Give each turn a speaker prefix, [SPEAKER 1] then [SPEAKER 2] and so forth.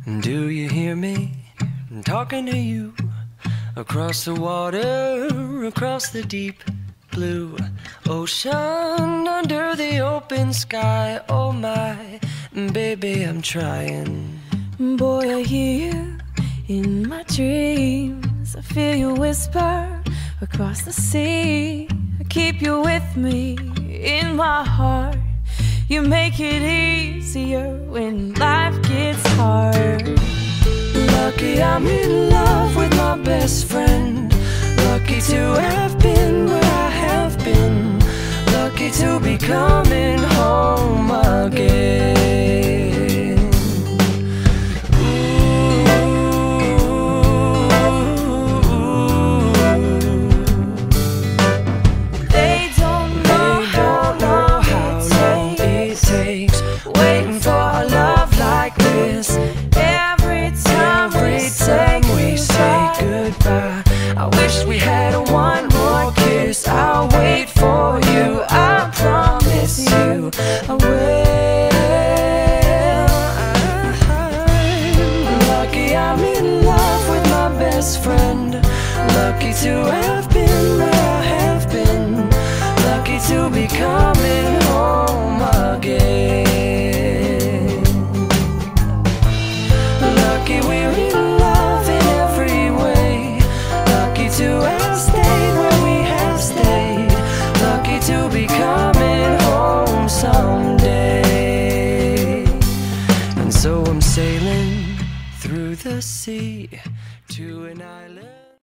[SPEAKER 1] Do you hear me? I'm talking to you. Across the water, across the deep blue ocean, under the open sky. Oh my, baby, I'm trying.
[SPEAKER 2] Boy, I hear you in my dreams. I feel you whisper across the sea. I keep you with me in my heart. You make it easier when life gets hard.
[SPEAKER 1] Lucky I'm in love with my best friend. Lucky to have been where I have been. Lucky to be coming home again.
[SPEAKER 2] They don't know how long it takes
[SPEAKER 1] waiting for a love like this.
[SPEAKER 2] Every time
[SPEAKER 1] we say goodbye, I wish we had one more kiss. I'll wait for you, I promise you I will. Lucky I'm in love with my best friend. Lucky to